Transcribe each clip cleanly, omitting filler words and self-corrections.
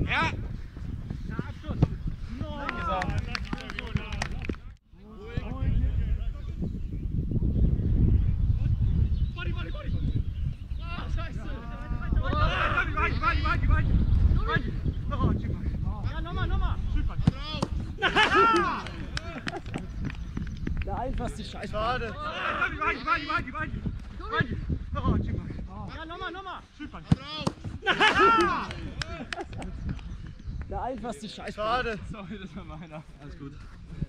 Ja! Ja, Abschluss! No. Ja, nochmal! Der einfachste Scheiß. Schade. Ja, nochmal! Der einfachste Scheiß. Schade. Sorry, das war meiner. Alles gut.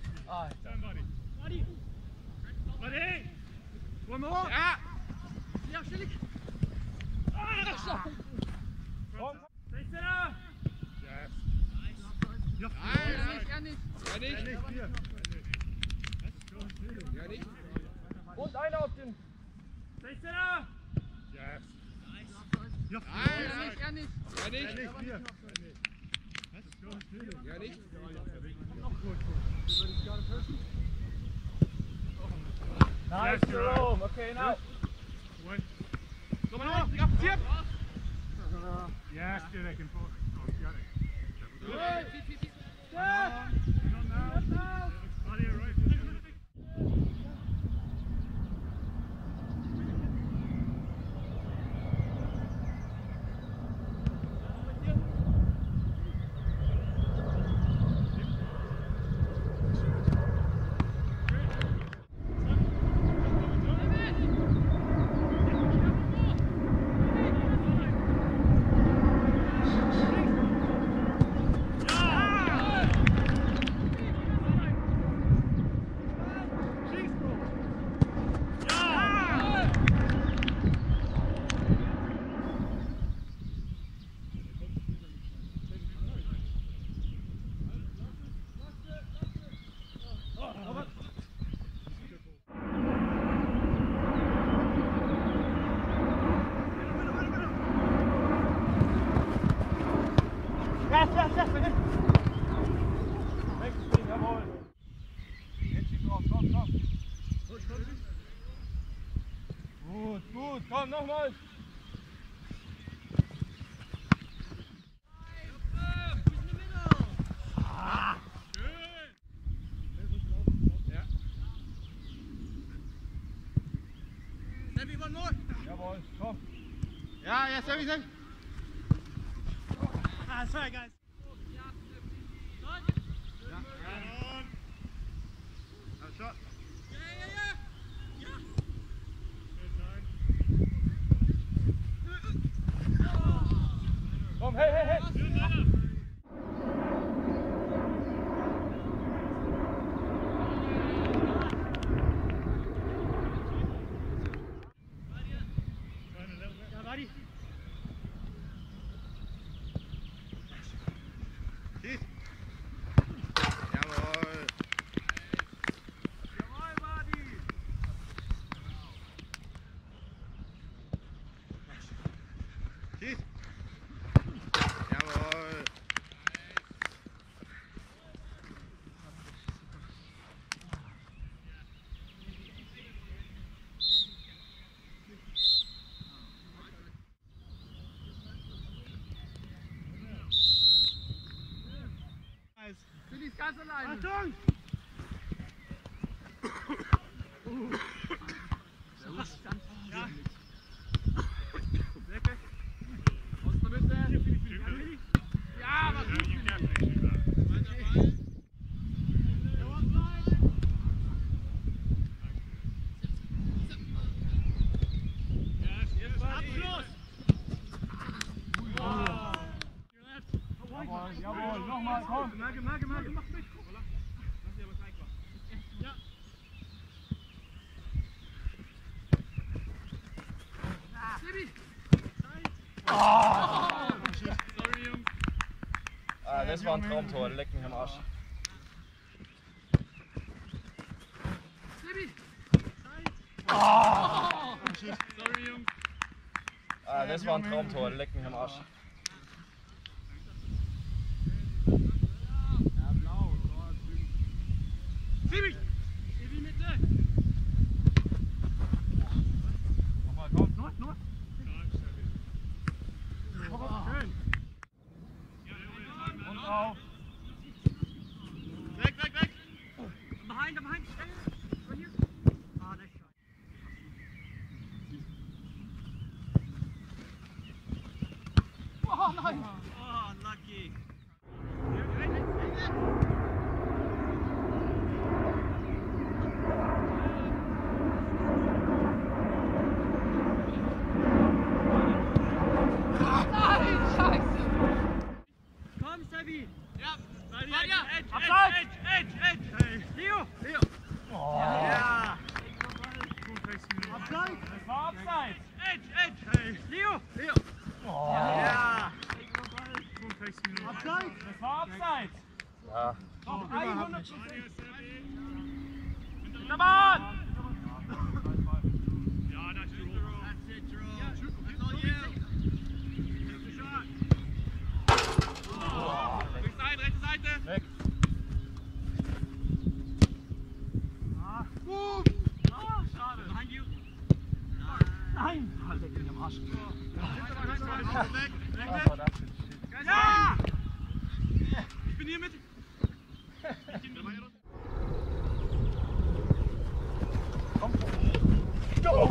One more! Ja! Ja, chillig! Ja nicht. Und einer auf den. Ja nicht. Nice, Jerome. Okay, now. Kom maar op, Tip! Ja, sterk en voor. Gut, komm nochmal. Jawohl, komm. Ja, Sammy. Sorry, guys. Shot. Komm, hey. Ja, Wadi. Schieß. Jawohl. Schieß. Jawohl. Billy ist ganz alleine. Achtung! Ja. Weg. Aus der Mitte. Ja, was gut. Abschluss! Jawohl, nochmal, komm. Mach mit. Ja. Sorry, Jungs. Das war ein Traumtor, leck mich am Arsch. Sorry, Jungs. Das war ein Traumtor, leck mich am Arsch. Sibi! Sibi Mitte! Nochmal, komm. Nur! Schön. Schön! Ja, Oh, unlucky. Komm, Sabi! Ja! Edge. Leo! Ja. Abseits! Das war Abseits. Edge. Leo! Ja. Abseits! Das war Abseits. Ja. Auf 100%. Hintermann! Ja, das ist That's it, Jerome. That's all you. Take the shot. Links ein, rechte Seite! Weg. Schade! Behind you! Nein. Leck mich am Arsch. Weg. Das war das Shit. Ja! Ich bin hier mit! Go!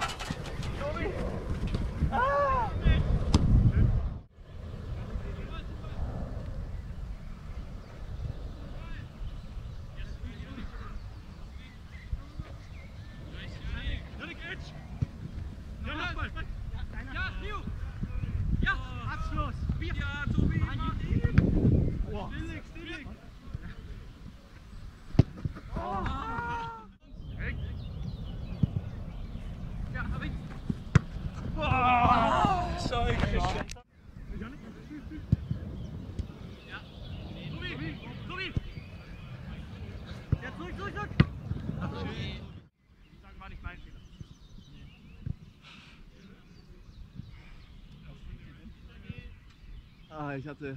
Ja, Leo! Ja! Abschluss. Ja, Tobi! Stillig. Ja, hab ich! Scheiße. Tobi! Ja, zurück! Sagen, war nicht mein Fehler. Ich hatte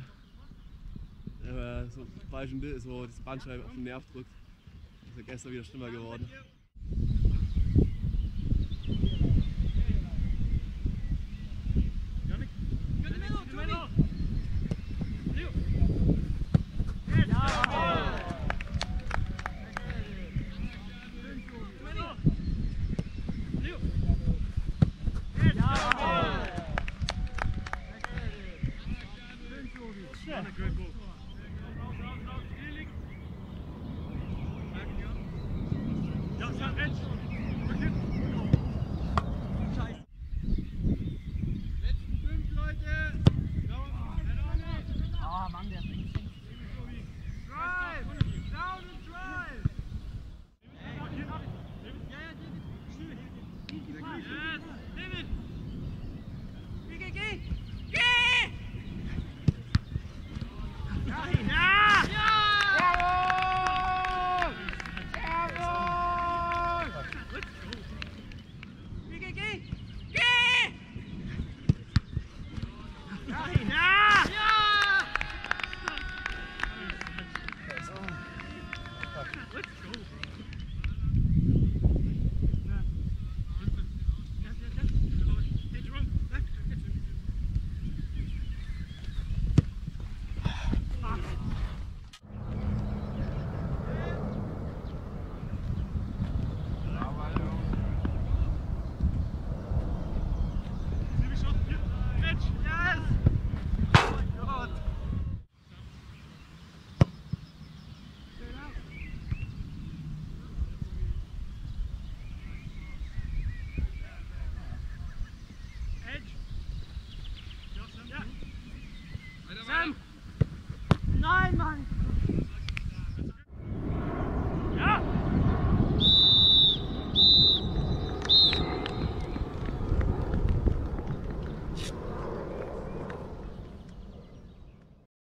so falschen Bild, so das Bandscheibe auf den Nerv drückt. Das ist ja gestern wieder schlimmer geworden. Good